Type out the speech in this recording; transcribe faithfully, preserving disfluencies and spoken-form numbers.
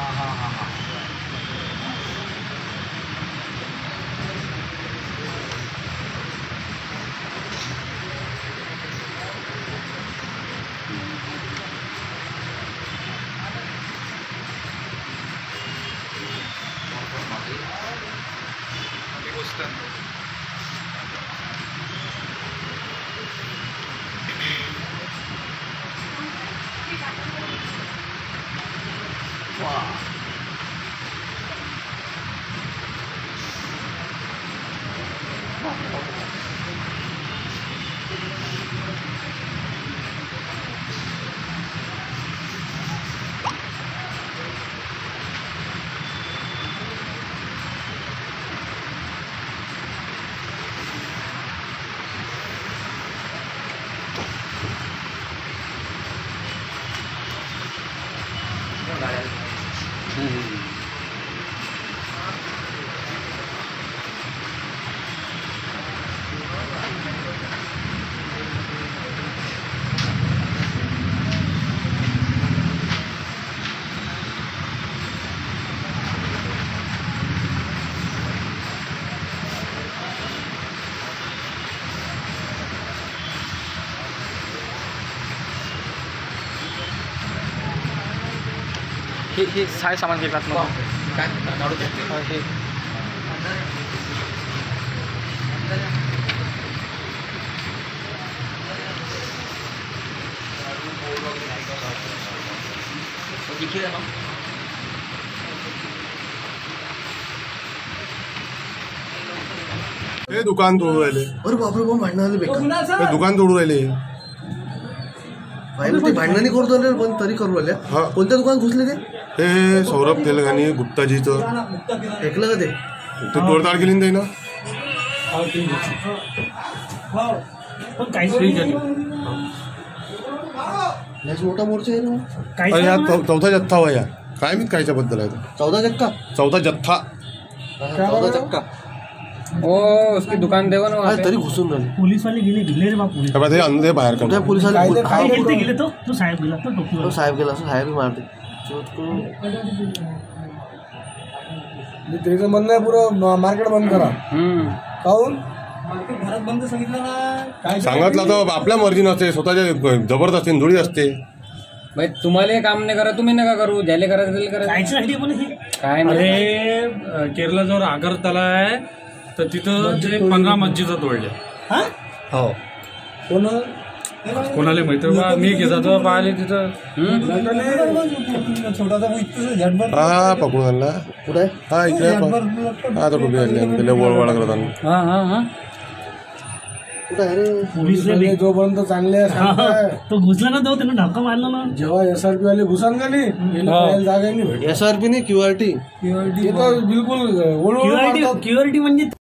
हाँ हाँ हाँ हे हे साय सामान घेतात मग काय काढू शकते हे हे दुकान तोडू राहिले. अरे बापरे बाबा भांडण आले बेकार. हे दुकान तोडू राहिले. ते भांडणाने करू राहिले पण तरी करू राहिले. हा कोणत्या दुकान घुसले ते? हे सौरभ तेलंगानी गुप्ताजीचं ऐकलं का ते? ते तोडताड केली ना. मोठा मोर्चा आहे ना. या चौथा जत्था वा या काय मी कायच्या बद्दल आहे. चौदा चक्का चौथा जत्था चौदा चक्का ओ उसकी दुकान देखो ना. तरी घुसून राहिले. पुलिस वाले गेले गेले रे बा पुलिस. हे अंधे बाहेर कुठे पोलीस काय आले? गेले गेले तो तो साहेब गेला तो टोपी तो साहेब गेला असं साहेब मारते. त्याचं म्हणणं आहे पुरं मार्केट बंद करा. काहून भारत बंद सांगितलं ना. सांगितलं तर आपल्या मर्जी नसते. स्वतःच्या जबरदस्ती धुळी असते. भाई तुम्हाला काम नाही करा तुम्ही नका करू. ज्याला करायचं त्याला करायचं. कायच्यासाठी पण हे काय अरे केरळाजवळ आगरतला आहे तर तिथं ते पंधरा मस्जिद तोडले. हा हो कोण कोणाला माहिती बा. मी जातो पाहिले तिथं छोटासा झटभर हा पकडून आणला. कुठे आहे? हा इकडे हा तो टोपी आणली त्याला वळवळ करत. हा हा हा कुठे आहे रे? पोलीस जोपर्यंत चांगले तो घुसला ना तो त्यानं धक्का मारला ना. जेव्हा एसआरपी वाले घुसान का नाही जागा नाही भेट. एस आर पी नाही क्यू आर टी बिलकुल क्युआरटी क्युआरटी म्हणजे